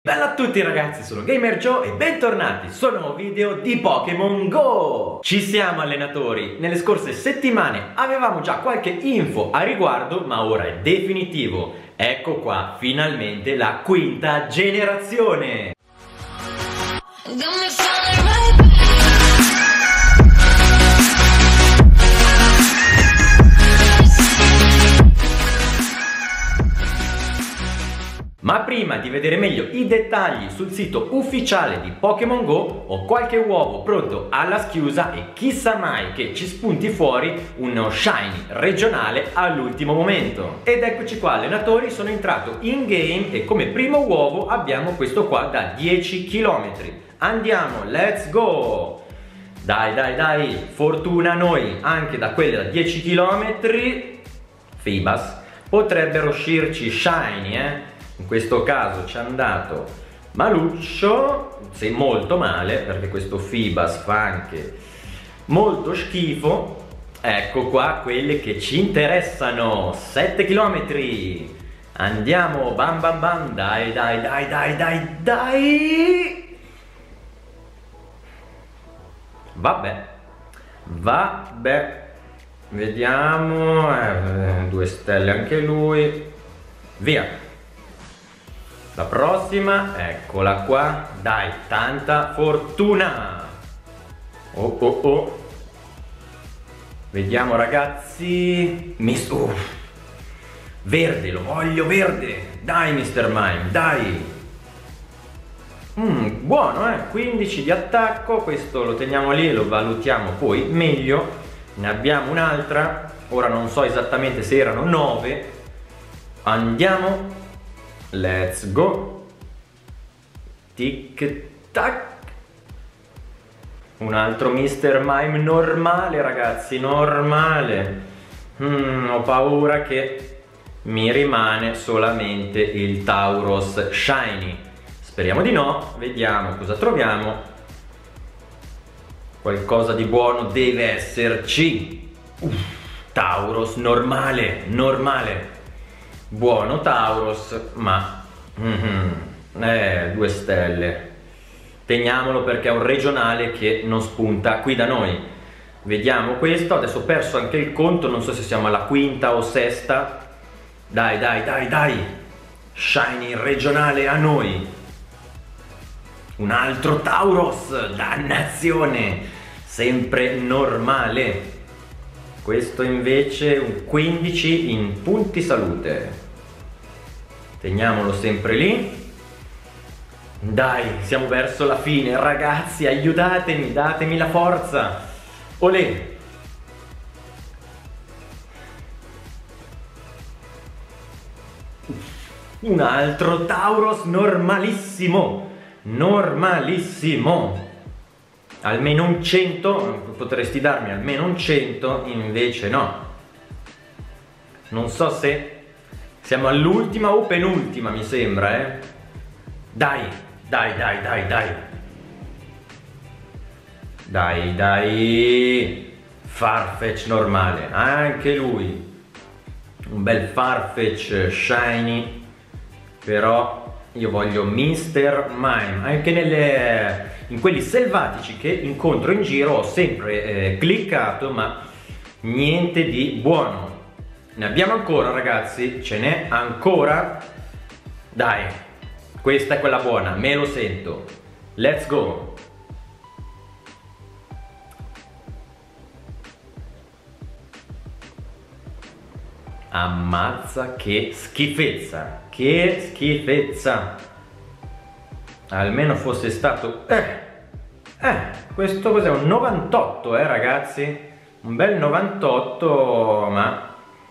Bella a tutti ragazzi, sono Gamer Joe e bentornati su un nuovo video di Pokémon Go! Ci siamo allenatori, nelle scorse settimane avevamo già qualche info a riguardo, ma ora è definitivo. Ecco qua, finalmente la quinta generazione! Ma prima di vedere meglio i dettagli sul sito ufficiale di Pokémon Go, ho qualche uovo pronto alla schiusa e chissà mai che ci spunti fuori uno shiny regionale all'ultimo momento. Ed eccoci qua allenatori, sono entrato in game e come primo uovo abbiamo questo qua da 10 km. Andiamo, let's go! Dai, fortuna a noi, anche da quelle da 10 km. Feebas, potrebbero uscirci shiny, In questo caso ci è andato maluccio, sei molto male perché questo Feebas fa anche molto schifo. Ecco qua quelle che ci interessano, 7 km. Andiamo, bam bam bam, dai. Vabbè, vediamo, 2 stelle anche lui, via. La prossima, eccola qua, dai, tanta fortuna! Oh. Vediamo ragazzi, verde, lo voglio verde! Dai Mr. Mime, dai! Buono, 15 di attacco, questo lo teniamo lì, lo valutiamo poi meglio. Ne abbiamo un'altra, ora non so esattamente se erano 9. Andiamo! Let's go. Tic tac. Un altro Mr. Mime normale ragazzi, normale. Ho paura che mi rimane solamente il Tauros shiny. Speriamo di no. Vediamo cosa troviamo. Qualcosa di buono deve esserci. Tauros normale. Buono Tauros, ma 2 stelle. Teniamolo perché è un regionale che non spunta qui da noi. Vediamo questo, adesso ho perso anche il conto, non so se siamo alla quinta o sesta. Dai. Shiny regionale a noi. Un altro Tauros, dannazione. Sempre normale. Questo invece un 15 in punti salute. Teniamolo sempre lì. Dai, siamo verso la fine ragazzi, aiutatemi, datemi la forza. Olè. Un altro Tauros normalissimo. Almeno un 100, potresti darmi almeno un 100, invece no. Non so se siamo all'ultima o penultima, mi sembra, Dai. Farfetch normale, anche lui. Un bel Farfetch shiny, però io voglio Mr. Mime. Anche in quelli selvatici che incontro in giro ho sempre cliccato, ma niente di buono. Ne abbiamo ancora ragazzi, ce n'è ancora. Dai, questa è quella buona, me lo sento. Let's go. Ammazza, che schifezza, almeno fosse stato questo cos'è? Un 98 ragazzi, un bel 98, ma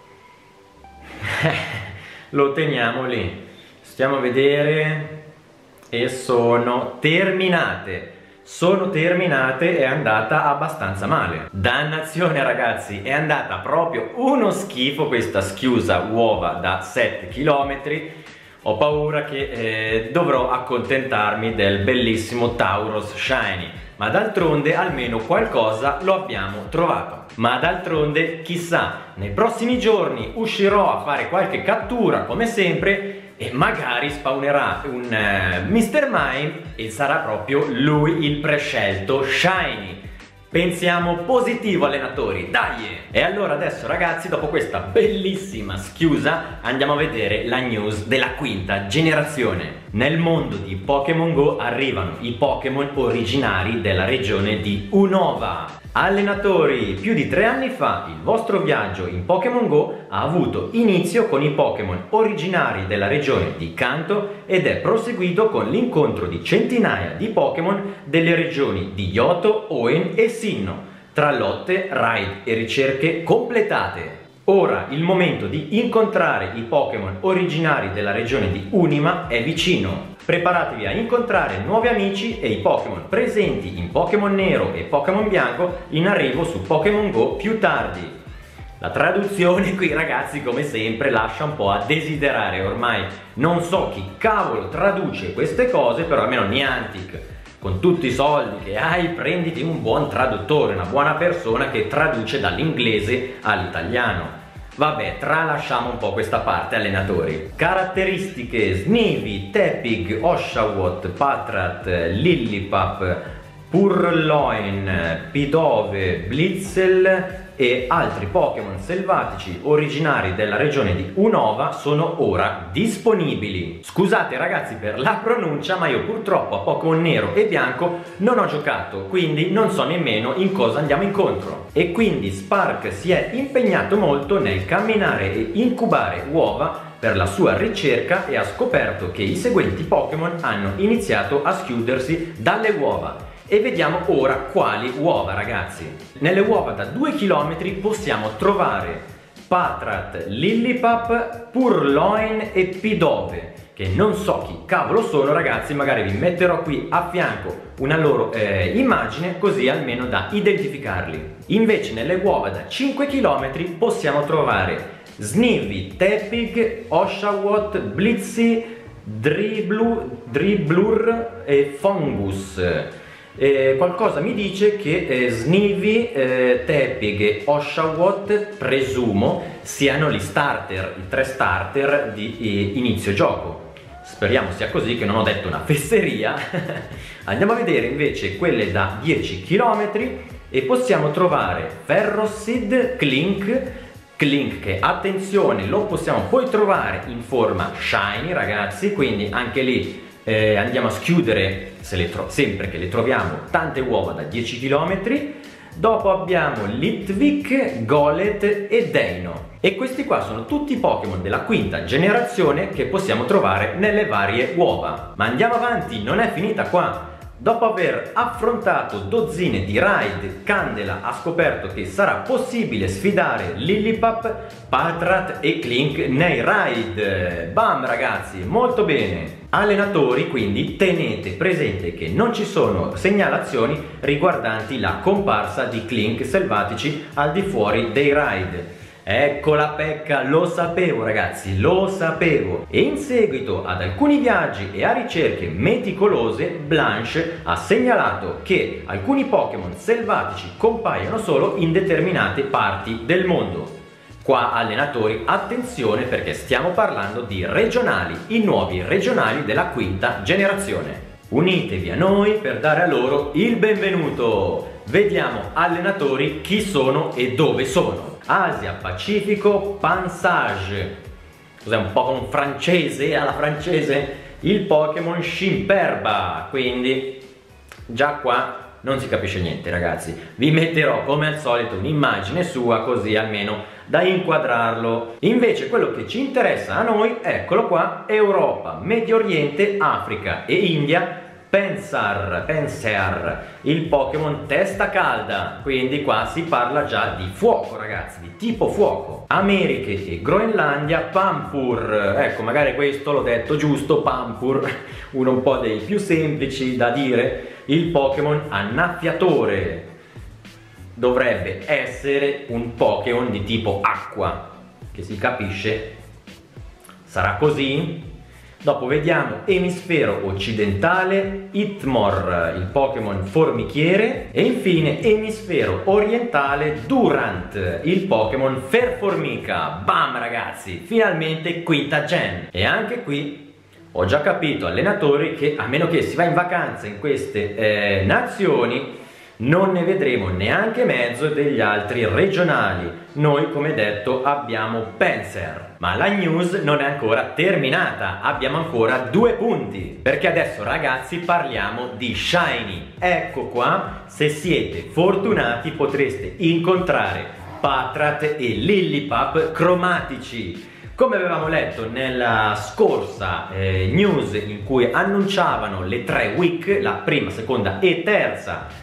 lo teniamo lì. Stiamo a vedere e sono terminate, è andata abbastanza male. Dannazione ragazzi, è andata proprio uno schifo questa schiusa uova da 7 km. Ho paura che dovrò accontentarmi del bellissimo Tauros shiny, ma d'altronde almeno qualcosa lo abbiamo trovato. Ma d'altronde chissà, nei prossimi giorni uscirò a fare qualche cattura come sempre e magari spawnerà un Mr. Mime e sarà proprio lui il prescelto Shiny. Pensiamo positivo, allenatori, dai! E allora adesso, ragazzi, dopo questa bellissima schiusa, andiamo a vedere la news della quinta generazione. Nel mondo di Pokémon Go arrivano i Pokémon originari della regione di Unova. Allenatori, più di 3 anni fa il vostro viaggio in Pokémon Go ha avuto inizio con i Pokémon originari della regione di Kanto ed è proseguito con l'incontro di centinaia di Pokémon delle regioni di Johto, Hoenn e Sinnoh, tra lotte, raid e ricerche completate. Ora il momento di incontrare i Pokémon originari della regione di Unima è vicino. Preparatevi a incontrare nuovi amici e i Pokémon presenti in Pokémon Nero e Pokémon Bianco in arrivo su Pokémon Go più tardi. La traduzione qui, ragazzi, come sempre lascia un po' a desiderare. Ormai non so chi cavolo traduce queste cose, però almeno Niantic, con tutti i soldi che hai, prenditi un buon traduttore, una buona persona che traduce dall'inglese all'italiano. Vabbè, tralasciamo un po' questa parte, allenatori. Caratteristiche: Snivy, Tepig, Oshawott, Patrat, Lillipup, Purloin, Pidove, Blitzel e altri Pokémon selvatici originari della regione di Unova sono ora disponibili. Scusate ragazzi per la pronuncia, ma io purtroppo a Pokémon Nero e Bianco non ho giocato, quindi non so nemmeno in cosa andiamo incontro. E quindi Spark si è impegnato molto nel camminare e incubare uova per la sua ricerca e ha scoperto che i seguenti Pokémon hanno iniziato a schiudersi dalle uova. E vediamo ora quali uova, ragazzi. Nelle uova da 2 km possiamo trovare Patrat, Lillipup, Purloin e Pidove, che non so chi cavolo sono, ragazzi. Magari vi metterò qui a fianco una loro immagine, così almeno da identificarli. Invece nelle uova da 5 km possiamo trovare Snivy, Tepig, Oshawott, Blitzy, Dribblur e Fungus. Qualcosa mi dice che Snivy, Tepig e Oshawott presumo siano gli starter, i 3 starter di inizio gioco. Speriamo sia così, che non ho detto una fesseria. Andiamo a vedere invece quelle da 10 km e possiamo trovare Ferroseed, Klink che, attenzione, lo possiamo poi trovare in forma shiny, ragazzi, quindi anche lì andiamo a schiudere, sempre che le troviamo, tante uova da 10 km. Dopo abbiamo Litvik, Golett e Deino. E questi qua sono tutti Pokémon della quinta generazione che possiamo trovare nelle varie uova. Ma andiamo avanti, non è finita qua. Dopo aver affrontato dozzine di raid, Candela ha scoperto che sarà possibile sfidare Lillipup, Patrat e Klink nei raid. Bam, ragazzi, molto bene. Allenatori, quindi tenete presente che non ci sono segnalazioni riguardanti la comparsa di Klink selvatici al di fuori dei raid. Ecco la pecca, lo sapevo ragazzi, lo sapevo. E in seguito ad alcuni viaggi e a ricerche meticolose, Blanche ha segnalato che alcuni Pokémon selvatici compaiono solo in determinate parti del mondo. Qua, allenatori, attenzione, perché stiamo parlando di regionali, i nuovi regionali della quinta generazione. Unitevi a noi per dare a loro il benvenuto. Vediamo, allenatori, chi sono e dove sono. Asia Pacifico, Pansage. Cos'è, un Pokémon francese alla francese? Il Pokémon Shimperba. Quindi già qua non si capisce niente, ragazzi. Vi metterò come al solito un'immagine sua, così almeno da inquadrarlo. Invece quello che ci interessa a noi, eccolo qua: Europa, Medio Oriente, Africa e India. Pensar, il Pokémon testa calda, quindi qua si parla già di fuoco, ragazzi, di tipo fuoco. Americhe e Groenlandia, Pampur, ecco, magari questo l'ho detto giusto, Pampur, uno un po' dei più semplici da dire. Il Pokémon annaffiatore dovrebbe essere un Pokémon di tipo acqua, che si capisce sarà così. Dopo vediamo Emisfero occidentale, Hitmor, il Pokémon formichiere, e infine Emisfero orientale, Durant, il Pokémon Ferformica. Bam ragazzi, finalmente quinta gen. E anche qui ho già capito, allenatori, che a meno che si va in vacanza in queste nazioni non ne vedremo neanche mezzo degli altri regionali. Noi, come detto, abbiamo Panzer. Ma la news non è ancora terminata, abbiamo ancora 2 punti. Perché adesso ragazzi parliamo di Shiny. Ecco qua, se siete fortunati potreste incontrare Patrat e Lillipup cromatici. Come avevamo letto nella scorsa news in cui annunciavano le 3 week, la prima, seconda e terza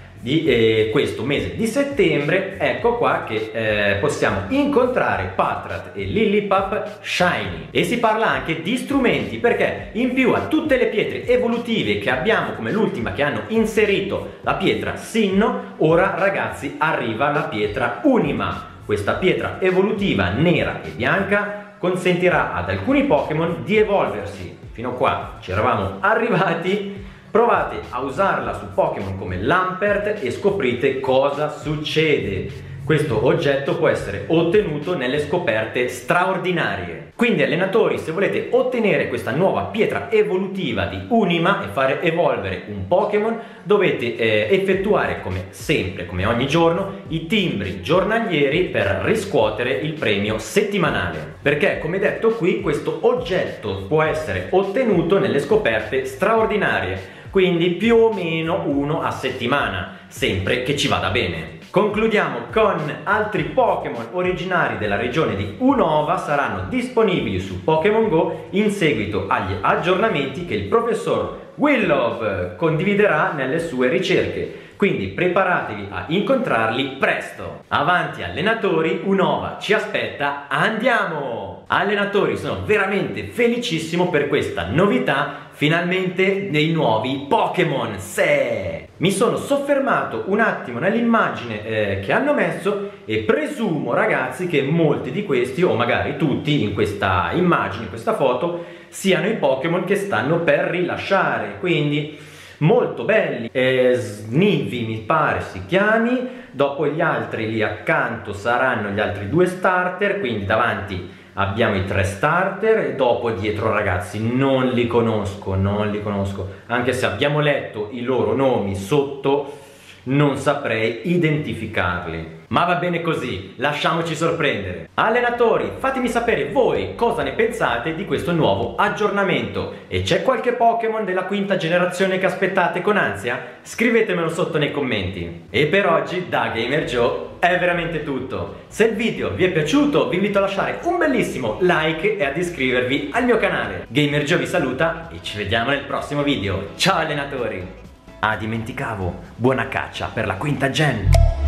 di questo mese di settembre, ecco qua che possiamo incontrare Patrat e Lillipup Shiny. E si parla anche di strumenti, perché in più a tutte le pietre evolutive che abbiamo, come l'ultima che hanno inserito la pietra Sinnoh, ora ragazzi arriva la pietra Unima. Questa pietra evolutiva nera e bianca consentirà ad alcuni Pokémon di evolversi. Fino a qua ci eravamo arrivati. Provate a usarla su Pokémon come Lampert e scoprite cosa succede. Questo oggetto può essere ottenuto nelle scoperte straordinarie. Quindi allenatori, se volete ottenere questa nuova pietra evolutiva di Unima e fare evolvere un Pokémon, dovete effettuare come sempre, come ogni giorno, i timbri giornalieri per riscuotere il premio settimanale. Perché, come detto qui, questo oggetto può essere ottenuto nelle scoperte straordinarie. Quindi più o meno uno a settimana, sempre che ci vada bene. Concludiamo con altri Pokémon originari della regione di Unova saranno disponibili su Pokémon Go in seguito agli aggiornamenti che il professor Willow condividerà nelle sue ricerche. Quindi preparatevi a incontrarli presto. Avanti allenatori, Unova ci aspetta, andiamo! Allenatori, sono veramente felicissimo per questa novità, finalmente dei nuovi Pokémon. Se mi sono soffermato un attimo nell'immagine che hanno messo e presumo ragazzi che molti di questi, o magari tutti in questa immagine, in questa foto, siano i Pokémon che stanno per rilasciare, quindi molto belli. Snivy mi pare si chiami, dopo gli altri lì accanto saranno gli altri 2 starter, quindi davanti abbiamo i 3 starter e dopo dietro ragazzi non li conosco, anche se abbiamo letto i loro nomi sotto non saprei identificarli. Ma va bene così, lasciamoci sorprendere. Allenatori, fatemi sapere voi cosa ne pensate di questo nuovo aggiornamento. E c'è qualche Pokémon della quinta generazione che aspettate con ansia? Scrivetemelo sotto nei commenti. E per oggi da Gamer Joe è veramente tutto. Se il video vi è piaciuto vi invito a lasciare un bellissimo like e ad iscrivervi al mio canale. Gamer Joe vi saluta e ci vediamo nel prossimo video. Ciao allenatori! Ah, dimenticavo, buona caccia per la quinta gen!